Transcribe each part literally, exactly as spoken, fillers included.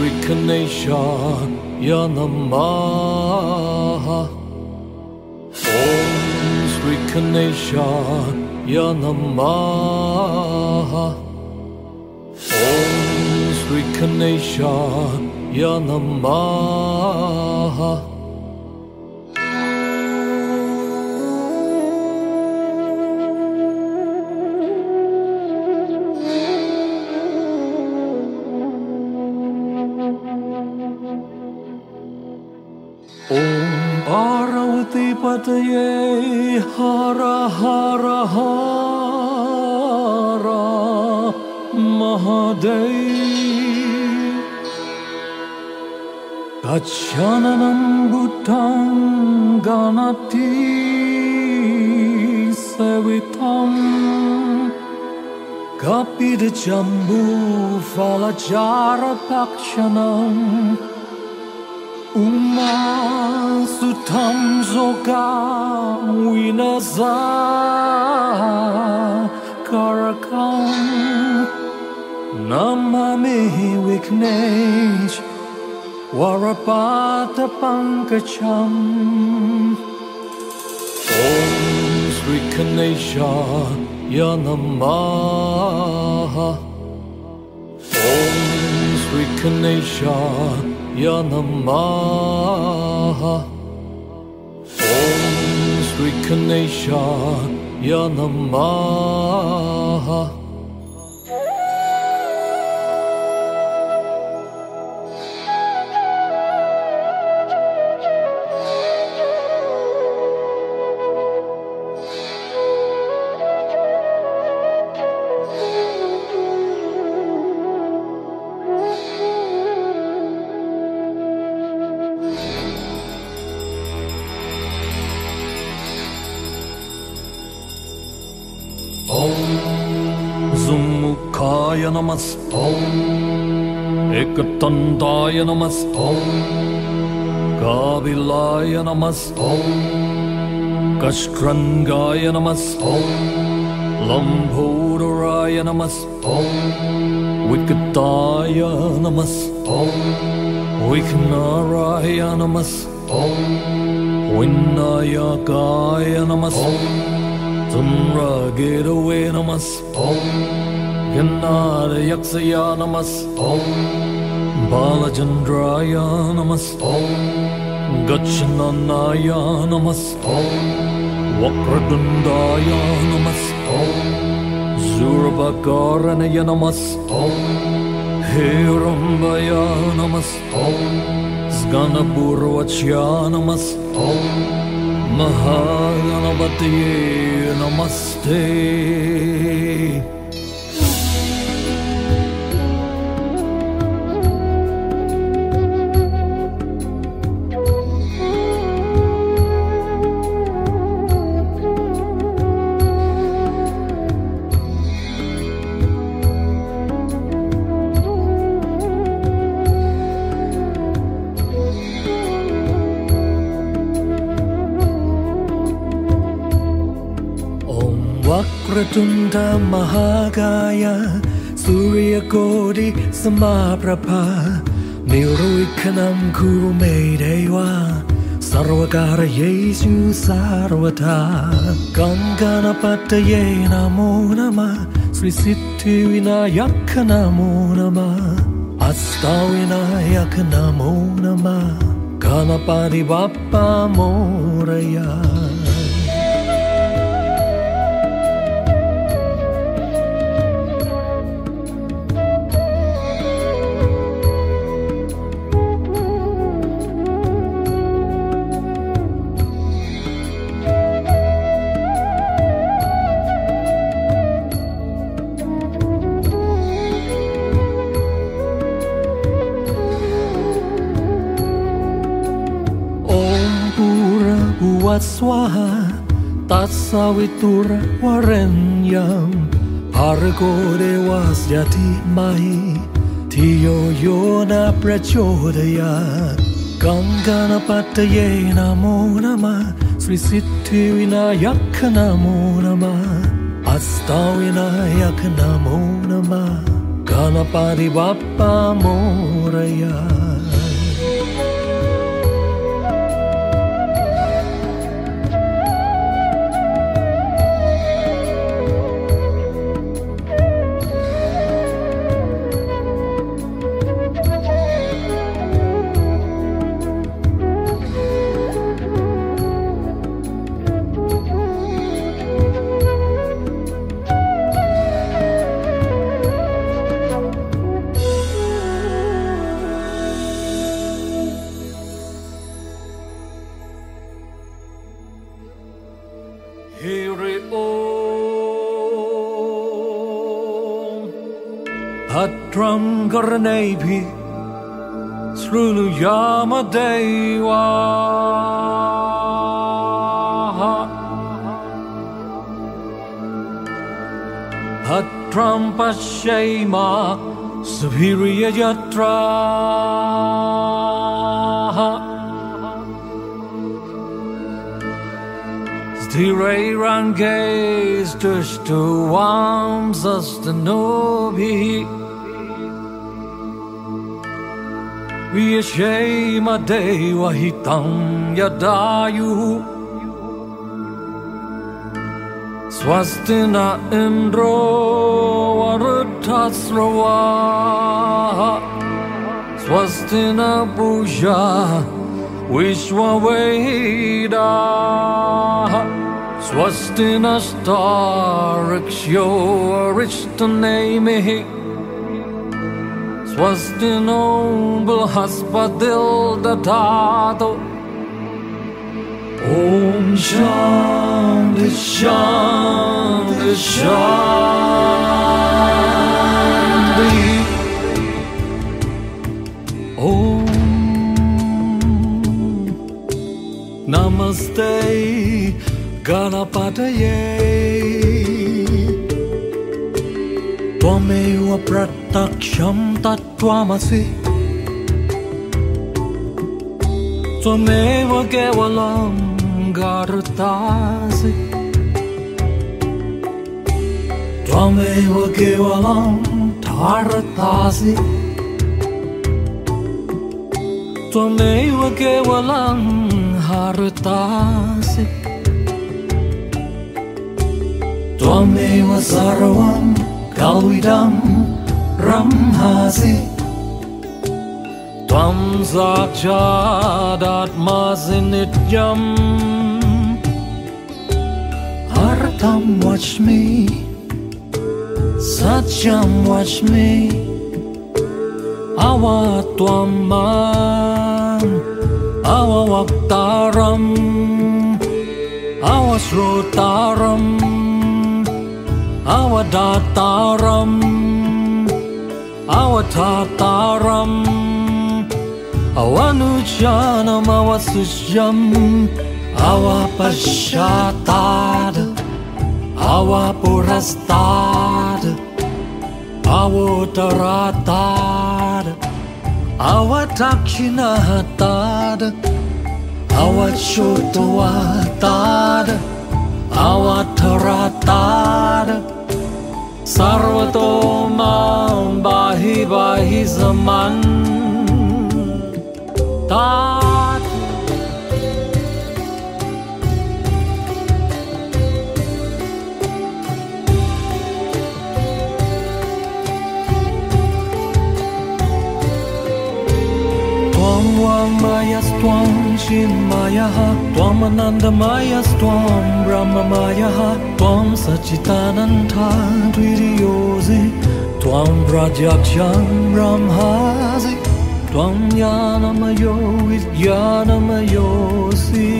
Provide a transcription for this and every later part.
Sri Ganesha ya Namaha Om Sri Ganesha ya Namaha Om Sri Ganesha ya Namaha Parvati Pataye Hara Hara Hara Mahadev Gachananam Bhutam Ganati Sevitam Kapida Jambu Falachara Pakshanam Uma sutam zoga winaza karakam namame Vignesh warapata pankacham Om Sri Ganesha ya Namaha Om Sri Ganesha ya Namaha Om Sri Ganesha ya Namaha Zumukhaya namas Om Ekatandaya namas Om Kavilaya namas Om Kashkrangaya namas Om Lambhodoraya namas Om Vikataya namas Om Viknaraya namas Om Vinayakaya namas Om Tumra Getaway namas Om Ganada Yaksaya namas Om Balajandraya namas Om Gachananaya namas Om Vakradundaya namas Om Zurabakaranaya namas Om Hirambaya namas Om Sganapurvachya namas Om Mahaganapatiye namaste Vakratunda Mahagaya Surya Kodi Samaprabha Nirvikhanam Kurumedeva Sarvakara Yesu Sarvata Ganganapataye Namo Namah Sri Siddhi Vinayaka Namo Namah Asta Vinayaka Namo Namah Ganapati Bappa Moraya Swaha Tatsavitura Varenyam Bhargo Devasya Dhimahi Dhiyo Yona Prachodaya Ganganapataye Namo Namah Sri Siddhi Vinayaka Namo Namah Asta Vinayaka Namo Namah Ganapati Bappa Moria. Hiri Om Bhadram Karnebi Srunu Yama Deva Bhadram Pashema Subhiriya Yatra Sthirai Ranges Dushtu Vamsastanobi Viyashema Deva Hitam Yadayu Swastina Indro Varutasrava Swastina Bhuja Vishwaveda Swastina Stariksho Arishtanemehi Swastina Bulhaspadil Datato Om Shanti Shanti Shanti Om Namaste Ganapataye Tvameva prataksham tattvamasi Tvameva kevalam garutasi Tvameva kevalam dharatasi Tvameva kevalam harutasi Tvameva sarvam kalvidam brahmasi Tvam sakshadatmasi nityam Artham vachmi satyam vachmi Avatvam avavaktaram avasrotaram Avadataram Avatataram Avanujanam Avasusyam Avapashatad Avapurastad Avutaratad Avatakshinatad Avachotovatad Avataratad Sarvato Mam Bahi Bahi Zaman Tat Tvam Vamayas Tvam Chinmayaha Tvam Anandamayas Tvam Brahmamayaha Tvam Sachitananda Dviriyosi Tvam Prajaksham Brahmasi Tvam Jnanamayo Vidyanamayosi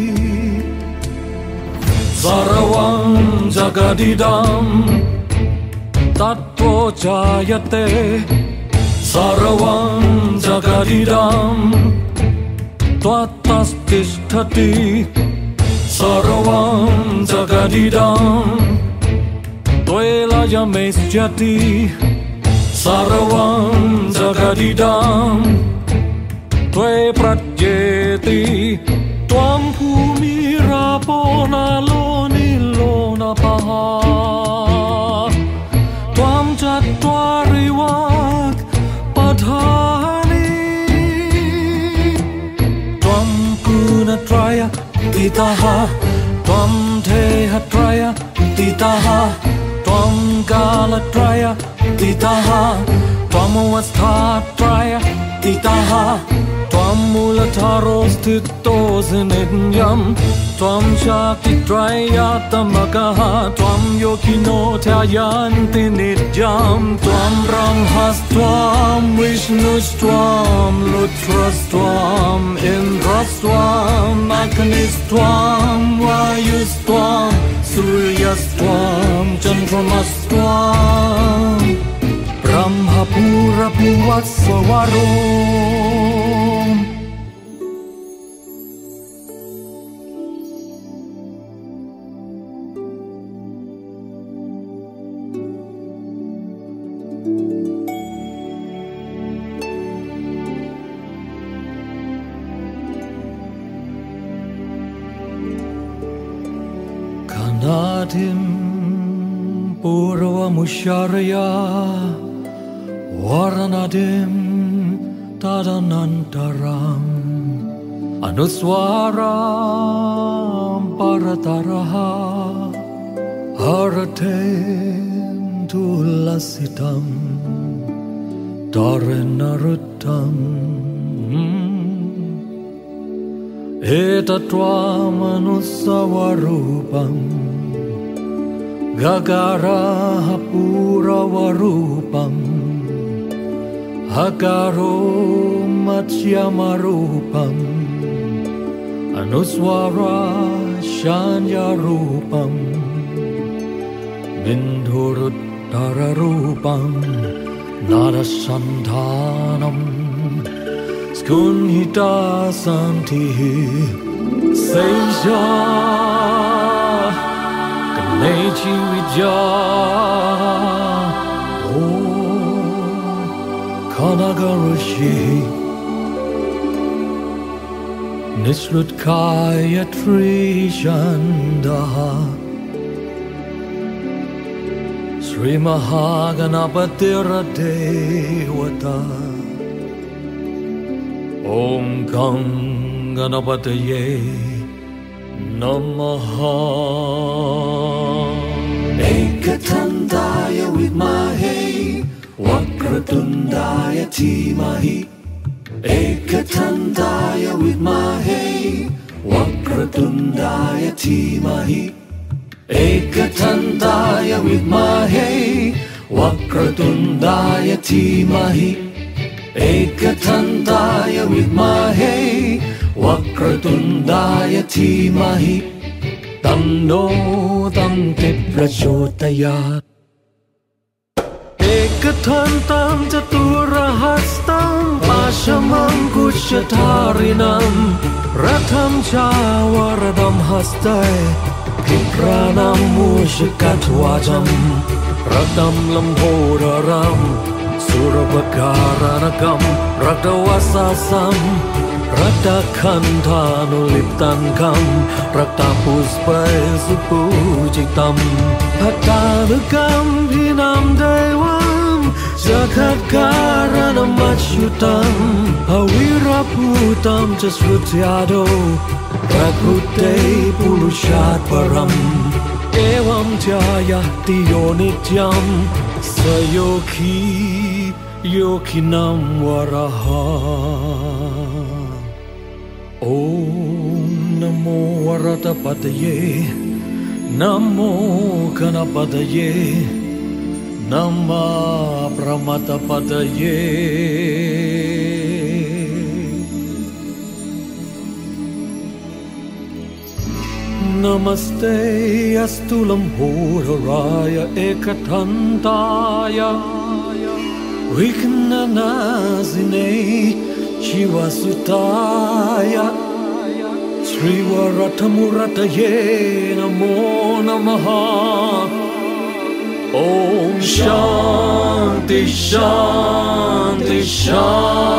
Sarvam Jagadidam Tattva Jayate Sarvam Jagadidam Tvattastisthati Sarvam Jagadidam Tvelayamesjati Sarvam Jagadidam Tve pratyeti Tvam bhumirapo nalo nilo napaha Tvam chattvari Titaha Tvam Tehatraya Titaha Tvam Kalatraya Titaha Tvam Avasthatraya Titaha Tvam Mulataros Titos Nityam Tvam Shakti Trayatmakaha Tvam Yokino Tyayanti Nityam Tvam Brahmastvam Vishnustvam Lutrastvam Indrastvam Agnistvam Vayustvam Suryastvam Chandramastvam Brahma Pura Puvatsavarom Kanadim Purva Musharya Varanadim Tadanantaram Anuswaram Parataraha Haratem Tulasitam Tarenaruttam Etatvam Anusavarupam Gagaraha Puravarupam Hakaro Matsyamarupam Anuswara Shanjarupam Bindhurutararupam Nadasandhanam Skunhita Santihi Seja Kanechi Vidya Kanagarushi Nisrutkaya Trishandaha Sri Mahaganapatira Devata Om Kam Ganapataye Namaha Ekatandaya Vidmahe Wakratundaya Dhimahi Ekatandaya Vidmahe Wakratundaya Dhimahi Ekatandaya Vidmahe Wakratundaya Dhimahi Ekatandaya Vidmahe Wakratundaya Dhimahi Tanno Dante Prachodayat Ekatantam Chaturahastam Pashamam Kushatarinam Ratham Chavaradam Hastai Kipranam Mushikatwajam Radam Lambhodaram Surabhakaranakam Radavasasam Radakanthanuliptankam Radapuspai Supujitam Bhattanukam Bhinam Devam Jagatkaranam Achyutam Aviraputam Jasrutyado Prakrute Purushatparam Evam Jayati Yonityam Sayokhi Yokinam Varaha Om Namo Varatapataye Namo Ganapataye Nama Brahmatapataye Namaste Astulam Horaraya Ekatantaya Vignanazine Shivasutaya Srivarathamurataye Namo Namaha Om Shanti Shanti Shanti